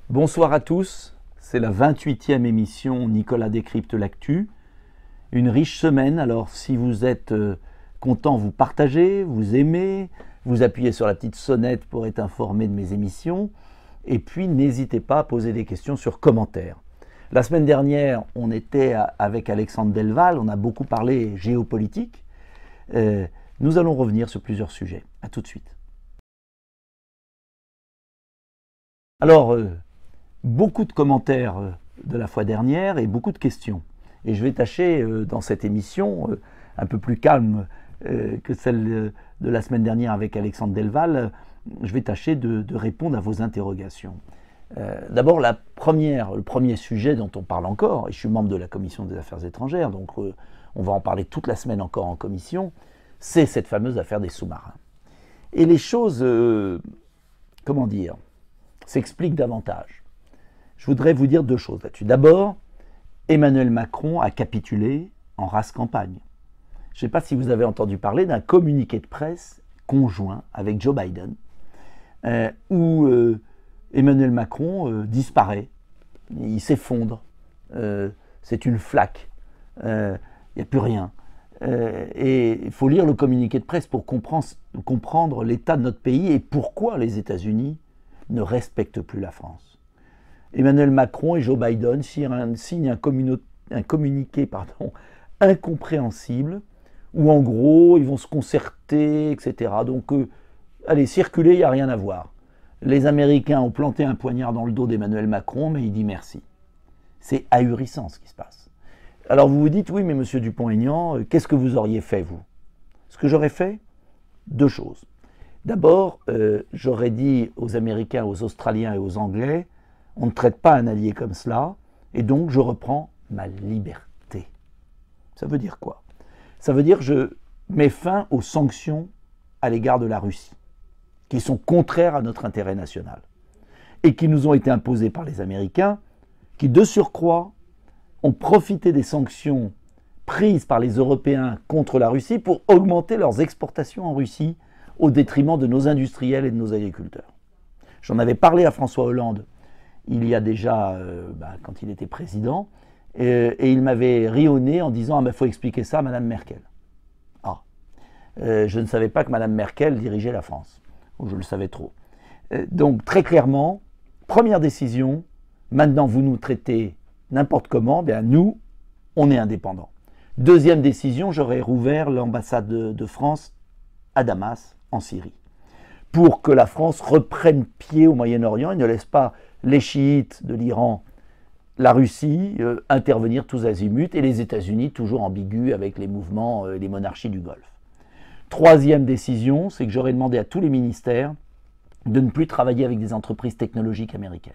Bonsoir à tous, c'est la 28e émission Nicolas décrypte l'actu. Une riche semaine, alors si vous êtes content, vous partagez, vous aimez, vous appuyez sur la petite sonnette pour être informé de mes émissions. Et puis n'hésitez pas à poser des questions sur commentaires. La semaine dernière, on était avec Alexandre Delval, on a beaucoup parlé géopolitique. Nous allons revenir sur plusieurs sujets. A tout de suite. Alors, beaucoup de commentaires de la fois dernière et beaucoup de questions. Et je vais tâcher dans cette émission, un peu plus calme que celle de la semaine dernière avec Alexandre Delval, je vais tâcher de répondre à vos interrogations. D'abord, le premier sujet dont on parle encore, et je suis membre de la Commission des Affaires étrangères, donc on va en parler toute la semaine encore en commission, c'est cette fameuse affaire des sous-marins. Et les choses, s'expliquent davantage. Je voudrais vous dire deux choses là-dessus. D'abord, Emmanuel Macron a capitulé en race campagne. Je ne sais pas si vous avez entendu parler d'un communiqué de presse conjoint avec Joe Biden, où Emmanuel Macron disparaît, il s'effondre, c'est une flaque, il n'y a plus rien. Et il faut lire le communiqué de presse pour comprendre l'état de notre pays et pourquoi les États-Unis ne respectent plus la France. Emmanuel Macron et Joe Biden signent un communiqué incompréhensible, où en gros, ils vont se concerter, etc. Donc, allez, circuler, il n'y a rien à voir. Les Américains ont planté un poignard dans le dos d'Emmanuel Macron, mais il dit merci. C'est ahurissant ce qui se passe. Alors vous vous dites, oui, mais monsieur Dupont-Aignan, qu'est-ce que vous auriez fait, vous? Ce que j'aurais fait, deux choses. D'abord, j'aurais dit aux Américains, aux Australiens et aux Anglais, on ne traite pas un allié comme cela, et donc je reprends ma liberté. Ça veut dire quoi? Ça veut dire que je mets fin aux sanctions à l'égard de la Russie, qui sont contraires à notre intérêt national, et qui nous ont été imposées par les Américains, qui de surcroît ont profité des sanctions prises par les Européens contre la Russie pour augmenter leurs exportations en Russie au détriment de nos industriels et de nos agriculteurs. J'en avais parlé à François Hollande il y a déjà, quand il était président, et il m'avait ri au nez en disant « Ah, mais il faut expliquer ça à Mme Merkel ». Ah, je ne savais pas que Mme Merkel dirigeait la France, ou je le savais trop. Donc très clairement, première décision, maintenant vous nous traitez n'importe comment, bien nous, on est indépendants. Deuxième décision, j'aurais rouvert l'ambassade de France à Damas, en Syrie, pour que la France reprenne pied au Moyen-Orient et ne laisse pas les chiites de l'Iran, la Russie, intervenir tous azimuts, et les États-Unis toujours ambigus avec les mouvements, les monarchies du Golfe. Troisième décision, c'est que j'aurais demandé à tous les ministères de ne plus travailler avec des entreprises technologiques américaines,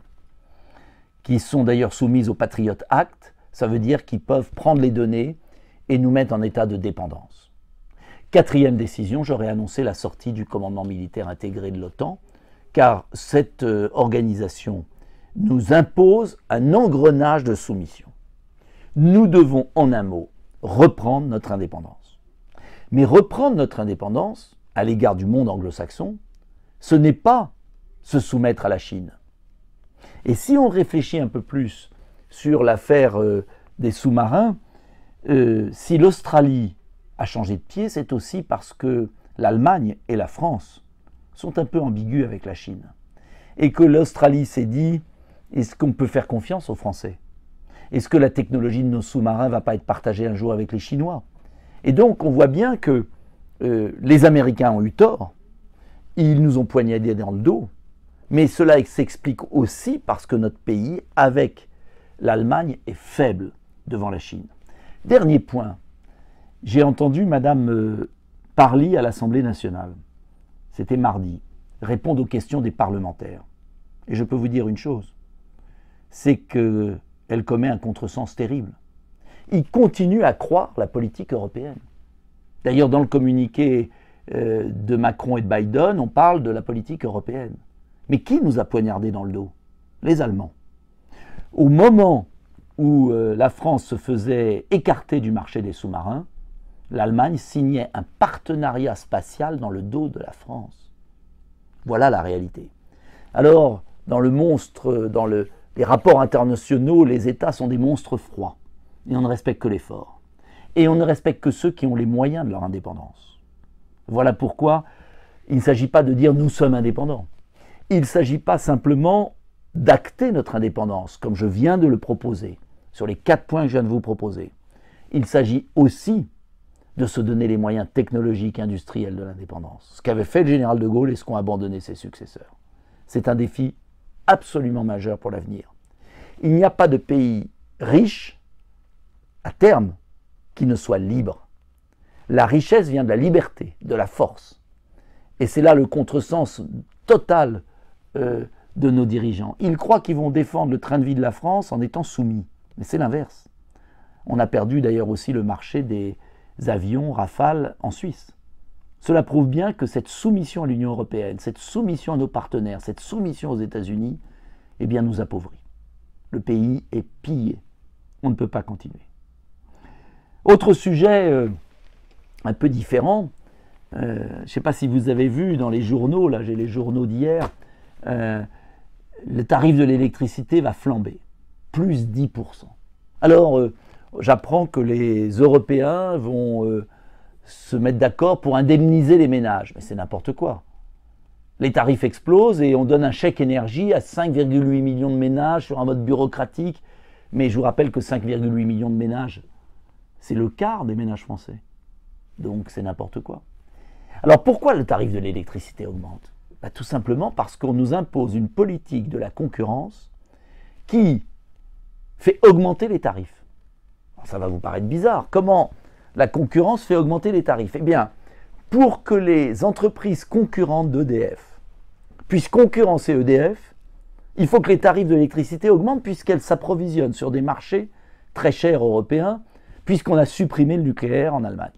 qui sont d'ailleurs soumises au Patriot Act. Ça veut dire qu'ils peuvent prendre les données et nous mettre en état de dépendance. Quatrième décision, j'aurais annoncé la sortie du commandement militaire intégré de l'OTAN, car cette organisation nous impose un engrenage de soumission. Nous devons, en un mot, reprendre notre indépendance. Mais reprendre notre indépendance à l'égard du monde anglo-saxon, ce n'est pas se soumettre à la Chine. Et si on réfléchit un peu plus sur l'affaire des sous-marins, si l'Australie a changé de pied, c'est aussi parce que l'Allemagne et la France sont un peu ambiguës avec la Chine. Et que l'Australie s'est dit, est-ce qu'on peut faire confiance aux Français? Est-ce que la technologie de nos sous-marins ne va pas être partagée un jour avec les Chinois? Et donc on voit bien que les Américains ont eu tort, ils nous ont poignardés dans le dos, mais cela s'explique aussi parce que notre pays, avec l'Allemagne, est faible devant la Chine. Dernier point, j'ai entendu Mme Parly à l'Assemblée nationale, c'était mardi, répondre aux questions des parlementaires. Et je peux vous dire une chose, c'est qu'elle commet un contresens terrible. Il continue à croire la politique européenne. D'ailleurs, dans le communiqué de Macron et de Biden, on parle de la politique européenne. Mais qui nous a poignardés dans le dos? Les Allemands. Au moment où la France se faisait écarter du marché des sous-marins, l'Allemagne signait un partenariat spatial dans le dos de la France. Voilà la réalité. Alors, dans le monstre, les rapports internationaux, les États sont des monstres froids. Et on ne respecte que les forts. Et on ne respecte que ceux qui ont les moyens de leur indépendance. Voilà pourquoi il ne s'agit pas de dire nous sommes indépendants. Il ne s'agit pas simplement d'acter notre indépendance, comme je viens de le proposer, sur les 4 points que je viens de vous proposer. Il s'agit aussi de se donner les moyens technologiques et industriels de l'indépendance. Ce qu'avait fait le général de Gaulle et ce qu'ont abandonné ses successeurs. C'est un défi absolument majeur pour l'avenir. Il n'y a pas de pays riche, à terme, qui ne soit libre. La richesse vient de la liberté, de la force. Et c'est là le contresens total de nos dirigeants. Ils croient qu'ils vont défendre le train de vie de la France en étant soumis. Mais c'est l'inverse. On a perdu d'ailleurs aussi le marché des avions Rafale en Suisse. Cela prouve bien que cette soumission à l'Union européenne, cette soumission à nos partenaires, cette soumission aux États-Unis, eh bien nous appauvrit. Le pays est pillé. On ne peut pas continuer. Autre sujet un peu différent, je ne sais pas si vous avez vu dans les journaux, là j'ai les journaux d'hier, le tarif de l'électricité va flamber, plus 10%. Alors j'apprends que les Européens vont se mettre d'accord pour indemniser les ménages, mais c'est n'importe quoi. Les tarifs explosent et on donne un chèque énergie à 5,8 millions de ménages sur un mode bureaucratique, mais je vous rappelle que 5,8 millions de ménages, c'est le quart des ménages français. Donc c'est n'importe quoi. Alors pourquoi le tarif de l'électricité augmente? Tout simplement parce qu'on nous impose une politique de la concurrence qui fait augmenter les tarifs. Alors, ça va vous paraître bizarre. Comment la concurrence fait augmenter les tarifs? Eh bien, pour que les entreprises concurrentes d'EDF puissent concurrencer EDF, il faut que les tarifs de l'électricité augmentent puisqu'elles s'approvisionnent sur des marchés très chers européens, puisqu'on a supprimé le nucléaire en Allemagne.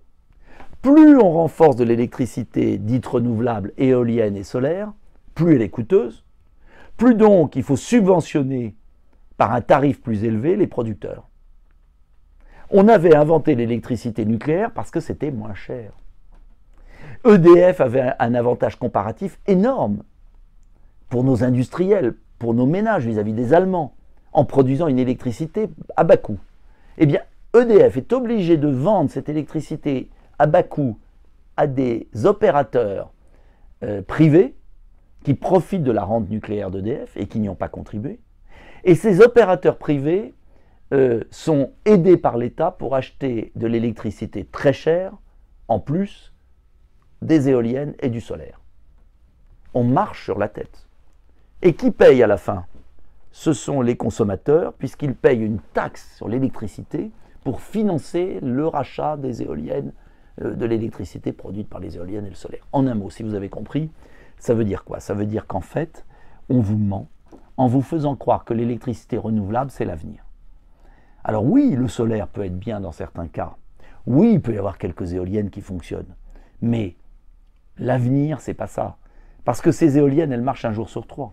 Plus on renforce de l'électricité dite renouvelable, éolienne et solaire, plus elle est coûteuse, plus donc il faut subventionner par un tarif plus élevé les producteurs. On avait inventé l'électricité nucléaire parce que c'était moins cher. EDF avait un avantage comparatif énorme pour nos industriels, pour nos ménages vis-à-vis des Allemands, en produisant une électricité à bas coût. Eh bien, EDF est obligé de vendre cette électricité à bas coût à des opérateurs privés qui profitent de la rente nucléaire d'EDF et qui n'y ont pas contribué. Et ces opérateurs privés sont aidés par l'État pour acheter de l'électricité très chère, en plus des éoliennes et du solaire. On marche sur la tête. Et qui paye à la fin? Ce sont les consommateurs, puisqu'ils payent une taxe sur l'électricité pour financer le rachat des éoliennes, de l'électricité produite par les éoliennes et le solaire. En un mot, si vous avez compris, ça veut dire quoi? Ça veut dire qu'en fait, on vous ment en vous faisant croire que l'électricité renouvelable, c'est l'avenir. Alors oui, le solaire peut être bien dans certains cas. Oui, il peut y avoir quelques éoliennes qui fonctionnent. Mais l'avenir, c'est pas ça. Parce que ces éoliennes, elles marchent un jour sur 3.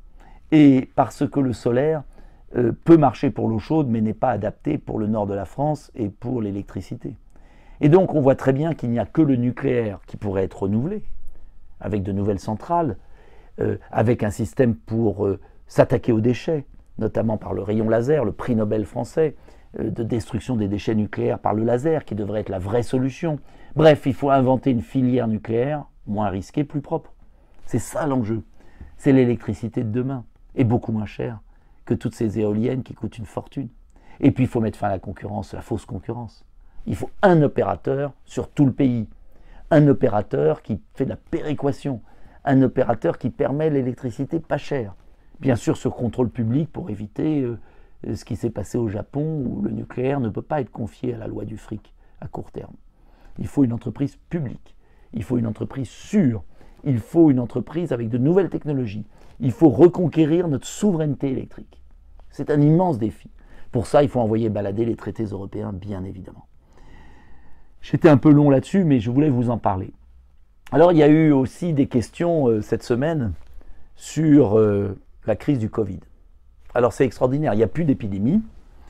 Et parce que le solaire peut marcher pour l'eau chaude, mais n'est pas adapté pour le nord de la France et pour l'électricité. Et donc on voit très bien qu'il n'y a que le nucléaire qui pourrait être renouvelé, avec de nouvelles centrales, avec un système pour s'attaquer aux déchets, notamment par le rayon laser, le prix Nobel français de destruction des déchets nucléaires par le laser, qui devrait être la vraie solution. Bref, il faut inventer une filière nucléaire moins risquée, plus propre. C'est ça l'enjeu. C'est l'électricité de demain, et beaucoup moins chère que toutes ces éoliennes qui coûtent une fortune. Et puis il faut mettre fin à la concurrence, la fausse concurrence. Il faut un opérateur sur tout le pays, un opérateur qui fait de la péréquation, un opérateur qui permet l'électricité pas chère. Bien sûr, ce contrôle public pour éviter ce qui s'est passé au Japon, où le nucléaire ne peut pas être confié à la loi du fric à court terme. Il faut une entreprise publique, il faut une entreprise sûre, il faut une entreprise avec de nouvelles technologies. Il faut reconquérir notre souveraineté électrique. C'est un immense défi. Pour ça, il faut envoyer balader les traités européens, bien évidemment. J'étais un peu long là-dessus, mais je voulais vous en parler. Alors, il y a eu aussi des questions cette semaine sur la crise du Covid. Alors, c'est extraordinaire, il n'y a plus d'épidémie.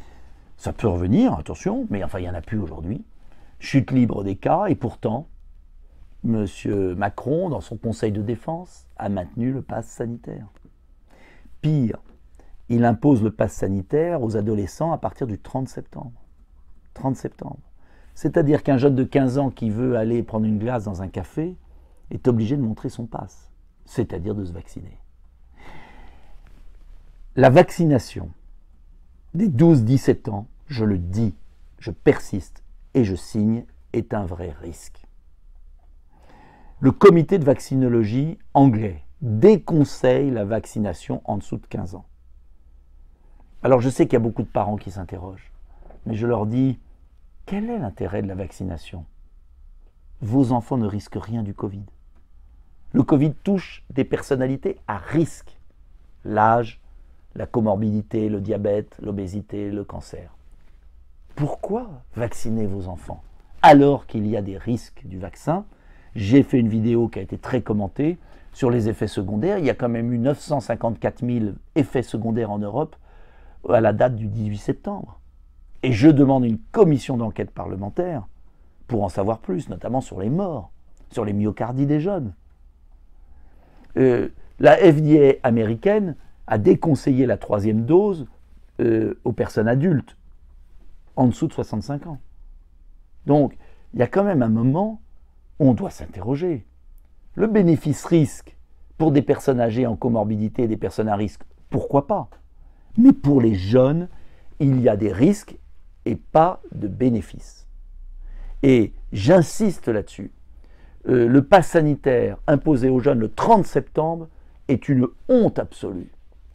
Ça peut revenir, attention, mais enfin, il n'y en a plus aujourd'hui. Chute libre des cas, et pourtant, M. Macron, dans son conseil de défense, a maintenu le pass sanitaire. Pire, il impose le pass sanitaire aux adolescents à partir du 30 septembre. 30 septembre. C'est-à-dire qu'un jeune de 15 ans qui veut aller prendre une glace dans un café est obligé de montrer son pass, c'est-à-dire de se vacciner. La vaccination des 12-17 ans, je le dis, je persiste et je signe, est un vrai risque. Le comité de vaccinologie anglais déconseille la vaccination en dessous de 15 ans. Alors je sais qu'il y a beaucoup de parents qui s'interrogent, mais je leur dis, quel est l'intérêt de la vaccination? Vos enfants ne risquent rien du Covid. Le Covid touche des personnalités à risque. L'âge, la comorbidité, le diabète, l'obésité, le cancer. Pourquoi vacciner vos enfants alors qu'il y a des risques du vaccin? J'ai fait une vidéo qui a été très commentée sur les effets secondaires. Il y a quand même eu 954 000 effets secondaires en Europe à la date du 18 septembre. Et je demande une commission d'enquête parlementaire pour en savoir plus, notamment sur les morts, sur les myocardies des jeunes. La FDA américaine a déconseillé la 3e dose aux personnes adultes en dessous de 65 ans. Donc, il y a quand même un moment où on doit s'interroger. Le bénéfice-risque pour des personnes âgées en comorbidité et des personnes à risque, pourquoi pas? Mais pour les jeunes, il y a des risques et pas de bénéfices. Et j'insiste là-dessus. Le pass sanitaire imposé aux jeunes le 30 septembre est une honte absolue.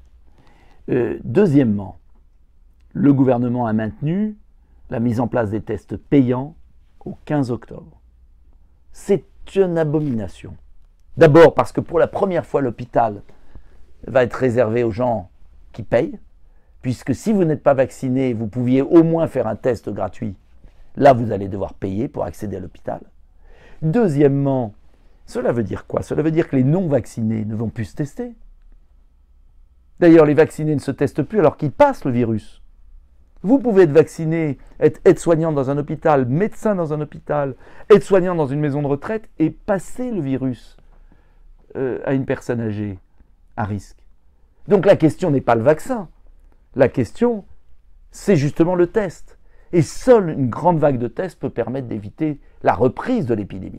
Deuxièmement, le gouvernement a maintenu la mise en place des tests payants au 15 octobre. C'est une abomination. D'abord parce que pour la première fois, l'hôpital va être réservé aux gens qui payent, puisque si vous n'êtes pas vacciné, vous pouviez au moins faire un test gratuit. Là, vous allez devoir payer pour accéder à l'hôpital. Deuxièmement, cela veut dire quoi? Cela veut dire que les non-vaccinés ne vont plus se tester. D'ailleurs, les vaccinés ne se testent plus alors qu'ils passent le virus. Vous pouvez être vacciné, être aide-soignant dans un hôpital, médecin dans un hôpital, aide-soignant dans une maison de retraite et passer le virus à une personne âgée à risque. Donc la question n'est pas le vaccin. La question, c'est justement le test. Et seule une grande vague de tests peut permettre d'éviter la reprise de l'épidémie.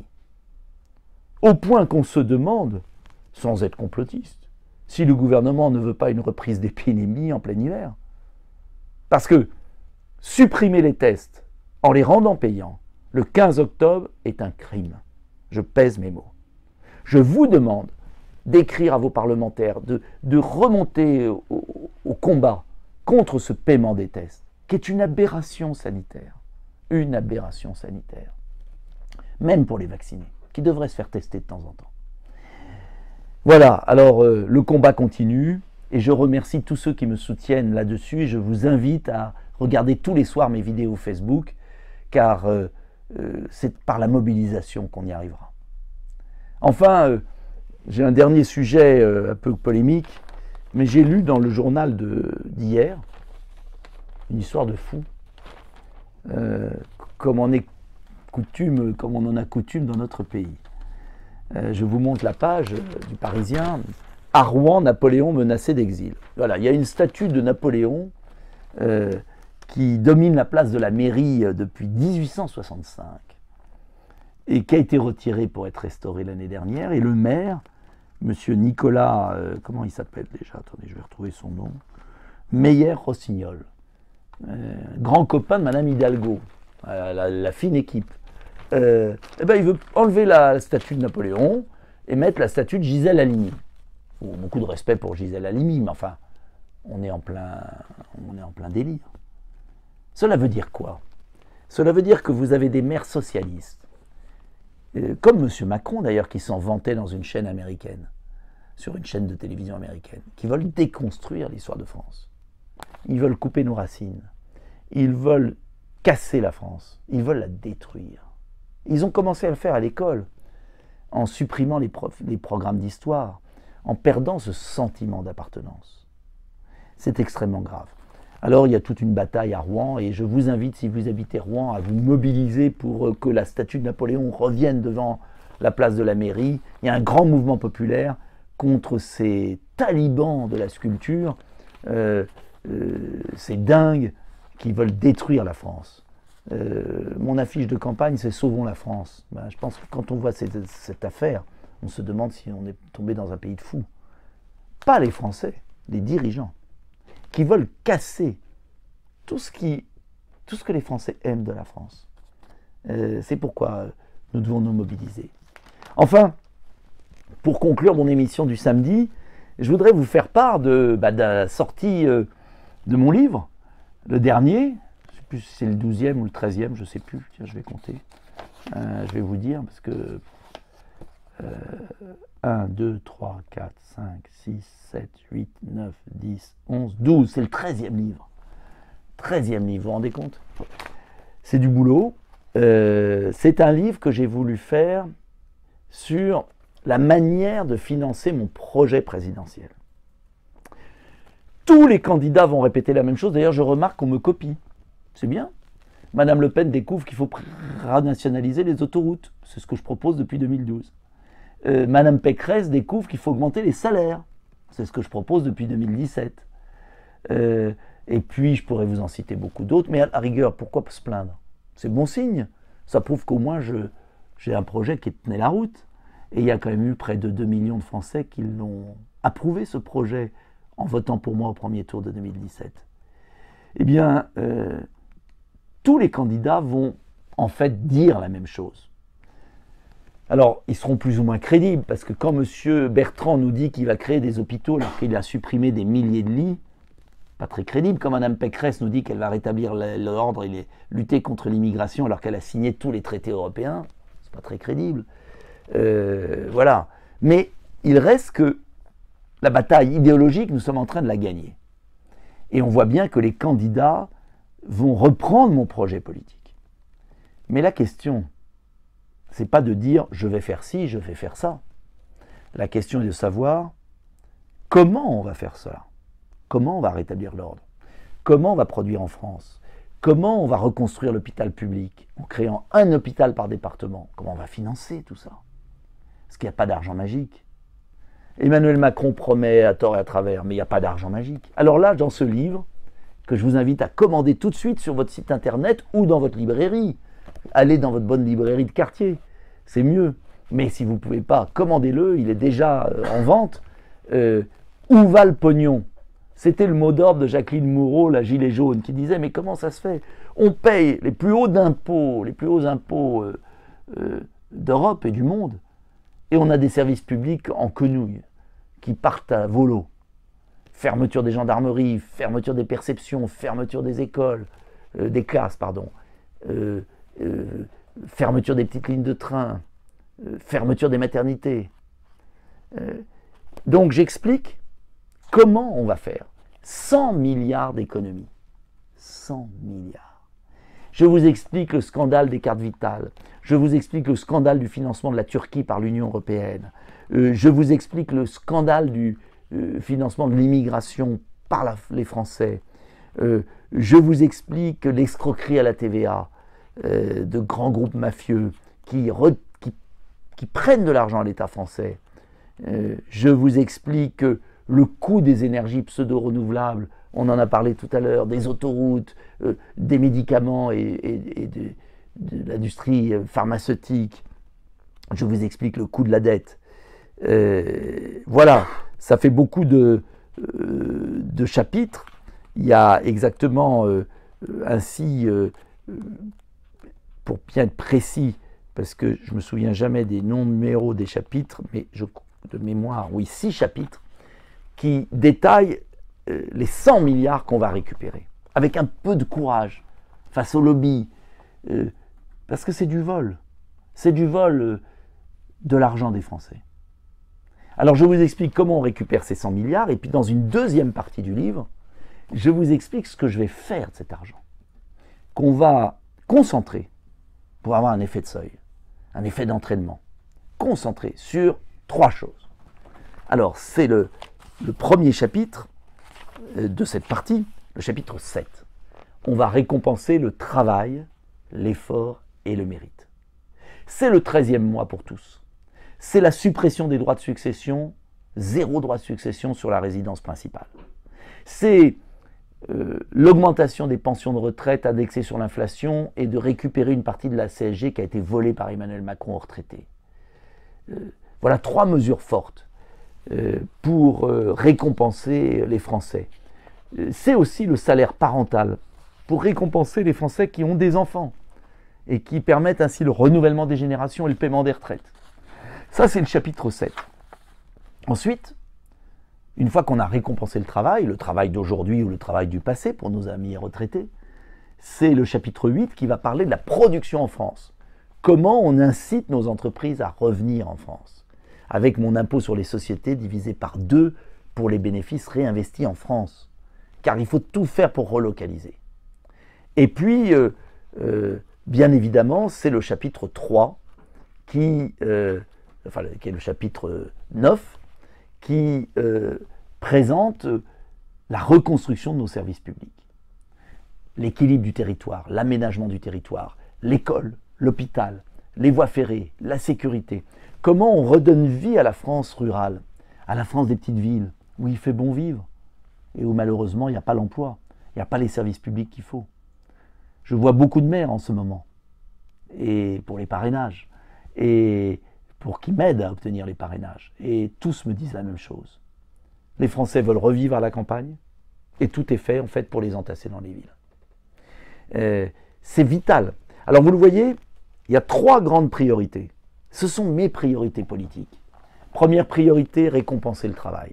Au point qu'on se demande, sans être complotiste, si le gouvernement ne veut pas une reprise d'épidémie en plein hiver. Parce que supprimer les tests en les rendant payants le 15 octobre est un crime. Je pèse mes mots. Je vous demande d'écrire à vos parlementaires, de remonter au combat contre ce paiement des tests, qui est une aberration sanitaire. Une aberration sanitaire. Même pour les vaccinés, qui devraient se faire tester de temps en temps. Voilà, alors le combat continue, et je remercie tous ceux qui me soutiennent là-dessus, et je vous invite à regarder tous les soirs mes vidéos Facebook, car c'est par la mobilisation qu'on y arrivera. Enfin, j'ai un dernier sujet un peu polémique, mais j'ai lu dans le journal d'hier une histoire de fou, comme on en a coutume dans notre pays. Je vous montre la page du Parisien. À Rouen, Napoléon menacé d'exil. Voilà, il y a une statue de Napoléon qui domine la place de la mairie depuis 1865 et qui a été retirée pour être restaurée l'année dernière. Et le maire, monsieur Nicolas, comment il s'appelle déjà? Attendez, je vais retrouver son nom. Meyer-Rossignol, grand copain de Madame Hidalgo, la fine équipe. Il veut enlever la statue de Napoléon et mettre la statue de Gisèle Halimi. Beaucoup de respect pour Gisèle Halimi, mais enfin, on est en plein délire. Cela veut dire quoi? Cela veut dire que vous avez des maires socialistes, comme M. Macron d'ailleurs, qui s'en vantait dans une chaîne américaine, sur une chaîne de télévision américaine, qui veulent déconstruire l'histoire de France. Ils veulent couper nos racines. Ils veulent casser la France. Ils veulent la détruire. Ils ont commencé à le faire à l'école, en supprimant les programmes d'histoire, en perdant ce sentiment d'appartenance. C'est extrêmement grave. Alors il y a toute une bataille à Rouen, et je vous invite, si vous habitez Rouen, à vous mobiliser pour que la statue de Napoléon revienne devant la place de la mairie. Il y a un grand mouvement populaire contre ces talibans de la sculpture, ces dingues qui veulent détruire la France. Mon affiche de campagne, c'est Sauvons la France. Ben, je pense que quand on voit cette affaire, on se demande si on est tombé dans un pays de fous. Pas les Français, les dirigeants, qui veulent casser tout ce que les Français aiment de la France. C'est pourquoi nous devons nous mobiliser. Enfin, pour conclure mon émission du samedi, je voudrais vous faire part de la sortie de mon livre, le dernier. Je ne sais plus si c'est le 12e ou le 13e, je ne sais plus. Tiens, je vais compter. Je vais vous dire, parce que 1, 2, 3, 4, 5, 6, 7, 8, 9, 10, 11, 12. C'est le 13e livre. 13e livre, vous vous rendez compte? C'est du boulot. C'est un livre que j'ai voulu faire sur la manière de financer mon projet présidentiel. Tous les candidats vont répéter la même chose. D'ailleurs, je remarque qu'on me copie. C'est bien. Madame Le Pen découvre qu'il faut renationaliser les autoroutes. C'est ce que je propose depuis 2012. Madame Pécresse découvre qu'il faut augmenter les salaires. C'est ce que je propose depuis 2017. Et puis, je pourrais vous en citer beaucoup d'autres. Mais à la rigueur, pourquoi se plaindre? C'est bon signe. Ça prouve qu'au moins, j'ai un projet qui tenait la route. Et il y a quand même eu près de 2 millions de Français qui l'ont approuvé, ce projet, en votant pour moi au premier tour de 2017. Eh bien, tous les candidats vont en fait dire la même chose. Alors, ils seront plus ou moins crédibles, parce que quand M. Bertrand nous dit qu'il va créer des hôpitaux alors qu'il a supprimé des milliers de lits, pas très crédible. Quand Mme Pécresse nous dit qu'elle va rétablir l'ordre et lutter contre l'immigration alors qu'elle a signé tous les traités européens, c'est pas très crédible. Voilà. Mais il reste que la bataille idéologique, nous sommes en train de la gagner. Et on voit bien que les candidats vont reprendre mon projet politique. Mais la question, c'est pas de dire je vais faire ci, je vais faire ça. La question est de savoir comment on va faire cela. Comment on va rétablir l'ordre? Comment on va produire en France? Comment on va reconstruire l'hôpital public en créant un hôpital par département? Comment on va financer tout ça? Parce qu'il n'y a pas d'argent magique. Emmanuel Macron promet à tort et à travers, mais il n'y a pas d'argent magique. Alors là, dans ce livre, que je vous invite à commander tout de suite sur votre site internet ou dans votre librairie, allez dans votre bonne librairie de quartier, c'est mieux. Mais si vous ne pouvez pas, commandez-le, il est déjà en vente. Où va le pognon? C'était le mot d'ordre de Jacqueline Moureau, la gilet jaune, qui disait « Mais comment ça se fait? On paye les plus hauts impôts, d'Europe et du monde, et on a des services publics en quenouille, qui partent à volo. Fermeture des gendarmeries, fermeture des perceptions, fermeture des écoles, des classes, pardon, fermeture des petites lignes de train, fermeture des maternités. Donc j'explique comment on va faire 100 milliards d'économies. 100 milliards. Je vous explique le scandale des cartes vitales. Je vous explique le scandale du financement de la Turquie par l'Union européenne. Je vous explique le scandale du financement de l'immigration par les Français. Je vous explique l'escroquerie à la TVA de grands groupes mafieux qui prennent de l'argent à l'État français. Je vous explique le coût des énergies pseudo-renouvelables, on en a parlé tout à l'heure, des autoroutes, des médicaments et de l'industrie pharmaceutique. Je vous explique le coût de la dette. Voilà, ça fait beaucoup de chapitres. Il y a exactement ainsi, pour bien être précis, parce que je ne me souviens jamais des numéros des chapitres, mais de mémoire, oui, 6 chapitres, qui détaillent les 100 milliards qu'on va récupérer, avec un peu de courage face au lobby, parce que c'est du vol de l'argent des Français. Alors je vous explique comment on récupère ces 100 milliards, et puis dans une deuxième partie du livre, je vous explique ce que je vais faire de cet argent, qu'on va concentrer pour avoir un effet de seuil, un effet d'entraînement, concentré sur 3 choses. Alors c'est le premier chapitre de cette partie, le chapitre 7. On va récompenser le travail, l'effort et le mérite. C'est le 13e mois pour tous. C'est la suppression des droits de succession zéro droit de succession sur la résidence principale. C'est l'augmentation des pensions de retraite indexées sur l'inflation et de récupérer une partie de la CSG qui a été volée par Emmanuel Macron aux retraités. Voilà 3 mesures fortes pour récompenser les Français. C'est aussi le salaire parental pour récompenser les Français qui ont des enfants et qui permettent ainsi le renouvellement des générations et le paiement des retraites. Ça, c'est le chapitre 7. Ensuite, une fois qu'on a récompensé le travail d'aujourd'hui ou le travail du passé pour nos amis retraités, c'est le chapitre 8 qui va parler de la production en France. Comment on incite nos entreprises à revenir en France, avec mon impôt sur les sociétés divisé par 2 pour les bénéfices réinvestis en France. Car il faut tout faire pour relocaliser. Et puis, bien évidemment, c'est le chapitre 3, qui est le chapitre 9, qui présente la reconstruction de nos services publics. L'équilibre du territoire, l'aménagement du territoire, l'école, l'hôpital, les voies ferrées, la sécurité. Comment on redonne vie à la France rurale, à la France des petites villes, où il fait bon vivre, et où malheureusement il n'y a pas l'emploi, il n'y a pas les services publics qu'il faut. Je vois beaucoup de maires en ce moment, et pour les parrainages, et pour qu'ils m'aident à obtenir les parrainages. Et tous me disent la même chose. Les Français veulent revivre à la campagne, et tout est fait en fait pour les entasser dans les villes. C'est vital. Alors vous le voyez, il y a 3 grandes priorités. Ce sont mes priorités politiques. Première priorité, récompenser le travail.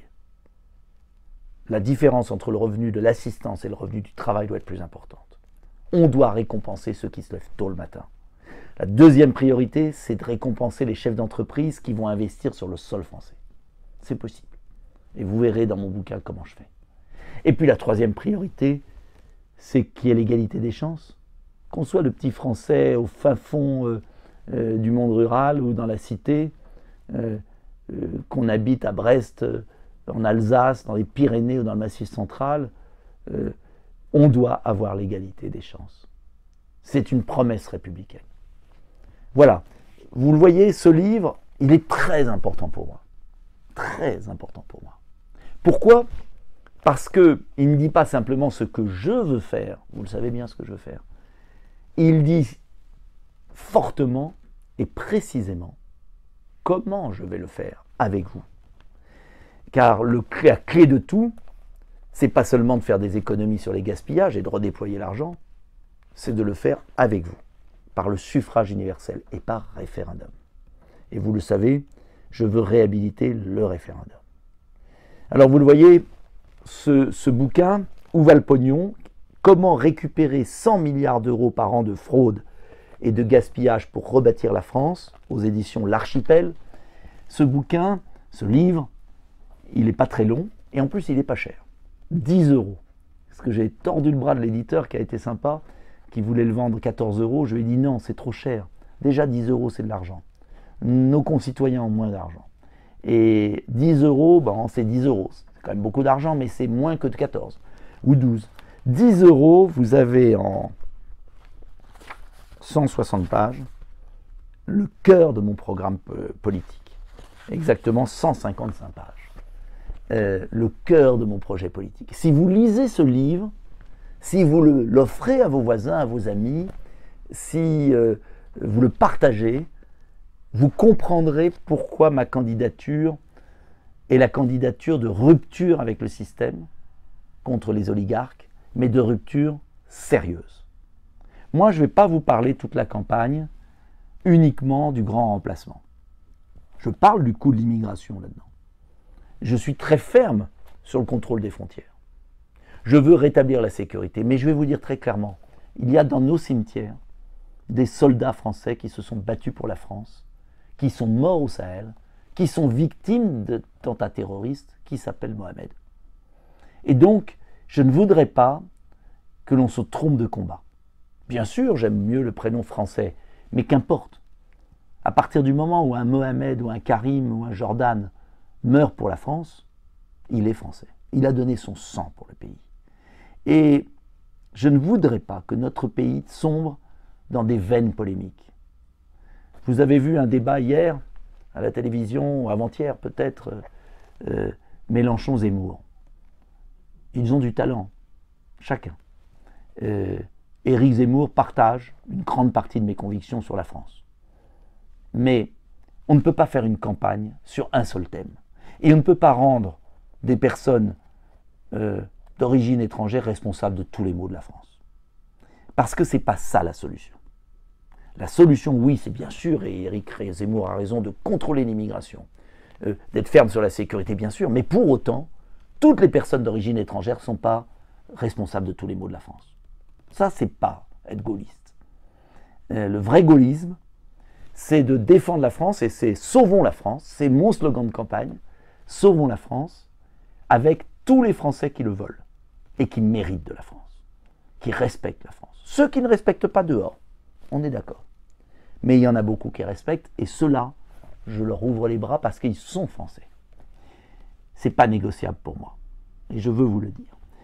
La différence entre le revenu de l'assistance et le revenu du travail doit être plus importante. On doit récompenser ceux qui se lèvent tôt le matin. La deuxième priorité, c'est de récompenser les chefs d'entreprise qui vont investir sur le sol français. C'est possible. Et vous verrez dans mon bouquin comment je fais. Et puis la troisième priorité, c'est qu'il y ait l'égalité des chances. Qu'on soit le petit Français au fin fond du monde rural ou dans la cité, qu'on habite à Brest, en Alsace, dans les Pyrénées ou dans le Massif central, on doit avoir l'égalité des chances. C'est une promesse républicaine. Voilà, vous le voyez, ce livre, il est très important pour moi. Très important pour moi. Pourquoi ? Parce qu'il ne dit pas simplement ce que je veux faire, vous le savez bien ce que je veux faire, il dit fortement et précisément comment je vais le faire avec vous. Car la clé de tout, c'est pas seulement de faire des économies sur les gaspillages et de redéployer l'argent, c'est de le faire avec vous, par le suffrage universel et par référendum. Et vous le savez, je veux réhabiliter le référendum. Alors vous le voyez, ce bouquin, Où va le pognon ? Comment récupérer 100 milliards d'euros par an de fraude et de gaspillage pour rebâtir la France, aux éditions L'Archipel. Ce bouquin, ce livre, il n'est pas très long et en plus il n'est pas cher. 10 euros. Parce que j'ai tordu le bras de l'éditeur qui a été sympa, qui voulait le vendre 14 euros. Je lui ai dit non, c'est trop cher. Déjà 10 euros, c'est de l'argent. Nos concitoyens ont moins d'argent. Et 10 euros, bon, c'est 10 euros. C'est quand même beaucoup d'argent, mais c'est moins que de 14 ou 12. 10 euros, vous avez en 160 pages le cœur de mon programme politique. Exactement 155 pages. Le cœur de mon projet politique. Si vous lisez ce livre, si vous l'offrez à vos voisins, à vos amis, si vous le partagez, vous comprendrez pourquoi ma candidature est la candidature de rupture avec le système contre les oligarques, mais de rupture sérieuse. Moi, je ne vais pas vous parler toute la campagne uniquement du grand remplacement. Je parle du coût de l'immigration là-dedans. Je suis très ferme sur le contrôle des frontières. Je veux rétablir la sécurité, mais je vais vous dire très clairement, il y a dans nos cimetières des soldats français qui se sont battus pour la France, qui sont morts au Sahel, qui sont victimes d'attentats terroristes qui s'appellent Mohamed. Et donc, je ne voudrais pas que l'on se trompe de combat. Bien sûr, j'aime mieux le prénom français, mais qu'importe. À partir du moment où un Mohamed ou un Karim ou un Jordan meurt pour la France, il est français. Il a donné son sang pour le pays. Et je ne voudrais pas que notre pays sombre dans des vaines polémiques. Vous avez vu un débat hier à la télévision, ou avant-hier peut-être, Mélenchon, Zemmour. Ils ont du talent, chacun. Éric Zemmour partage une grande partie de mes convictions sur la France. Mais on ne peut pas faire une campagne sur un seul thème. Et on ne peut pas rendre des personnes d'origine étrangère responsables de tous les maux de la France. Parce que ce n'est pas ça la solution. La solution, oui, c'est bien sûr, et Éric Zemmour a raison, de contrôler l'immigration, d'être ferme sur la sécurité, bien sûr, mais pour autant, toutes les personnes d'origine étrangère ne sont pas responsables de tous les maux de la France. Ça, c'est pas être gaulliste. Le vrai gaullisme, c'est de défendre la France, et c'est « Sauvons la France », c'est mon slogan de campagne, « Sauvons la France », avec tous les Français qui le veulent, et qui méritent de la France, qui respectent la France. Ceux qui ne respectent pas dehors, on est d'accord. Mais il y en a beaucoup qui respectent, et ceux-là, je leur ouvre les bras parce qu'ils sont français. C'est pas négociable pour moi, et je veux vous le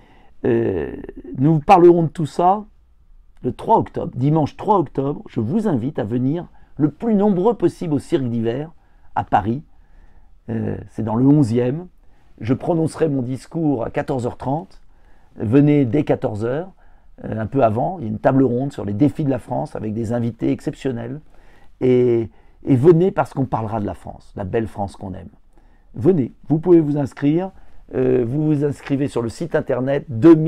dire. Nous parlerons de tout ça le 3 octobre, dimanche 3 octobre. Je vous invite à venir le plus nombreux possible au Cirque d'hiver à Paris. C'est dans le 11e. Je prononcerai mon discours à 14h30. Venez dès 14h, un peu avant. Il y a une table ronde sur les défis de la France avec des invités exceptionnels. Et venez parce qu'on parlera de la France, la belle France qu'on aime. Venez, vous pouvez vous inscrire. Vous vous inscrivez sur le site internet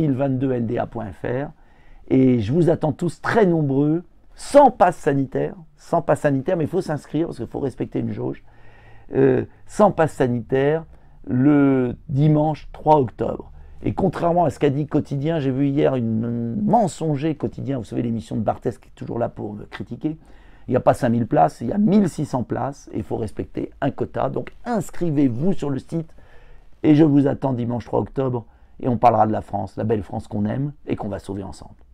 2022nda.fr et je vous attends tous très nombreux, sans passe sanitaire, mais il faut s'inscrire parce qu'il faut respecter une jauge, sans passe sanitaire, le dimanche 3 octobre. Et contrairement à ce qu'a dit Quotidien, j'ai vu hier une mensonger Quotidien, vous savez l'émission de Barthès qui est toujours là pour me critiquer, il n'y a pas 5000 places, il y a 1600 places et il faut respecter un quota, donc inscrivez-vous sur le site. Et je vous attends dimanche 3 octobre et on parlera de la France, la belle France qu'on aime et qu'on va sauver ensemble.